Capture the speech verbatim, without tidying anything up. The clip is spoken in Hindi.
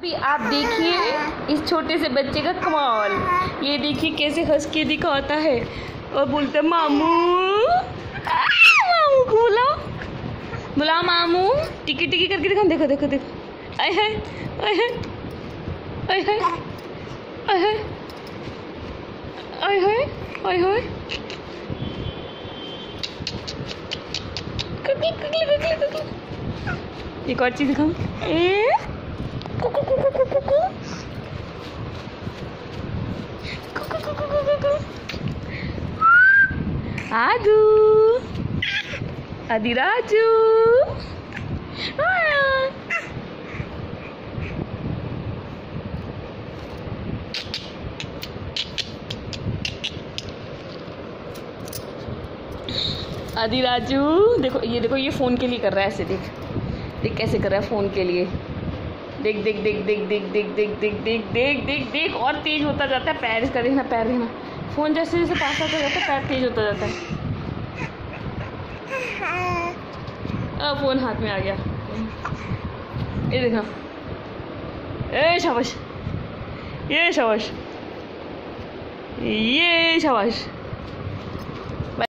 भी आप देखिए इस छोटे से बच्चे का कमाल। ये देखिए कैसे हंस के दिखाता है और बोलता है मामू। मामू को बुलाओ, बुलाओ मामू। टिकी टिकी करके दिखा, देखो देखो देखो। आय हाय आय हाय आय हाय आय हाय आय हाय आय हाय। कुकली कुकली कुकली कुकली। एक और चीज दिखाऊं। ए कुकु कुकु कुकु कुकु कुकु कुकु कुकु कुकु। आदू आदिराजू। आदिराजू देखो, ये देखो, ये फोन के लिए कर रहा है ऐसे। देख देख कैसे कर रहा है फोन के लिए। देख देख देख देख देख देख देख देख देख देख देख देख और तेज होता जाता है पैर इसका। देखना पैर, देखना फोन जैसे जैसे पास आता जाता है पैर तेज होता जाता है। अब फोन हाथ में आ गया। ये देखना, ए शाबाश, ये शाबाश, ये शाबाश।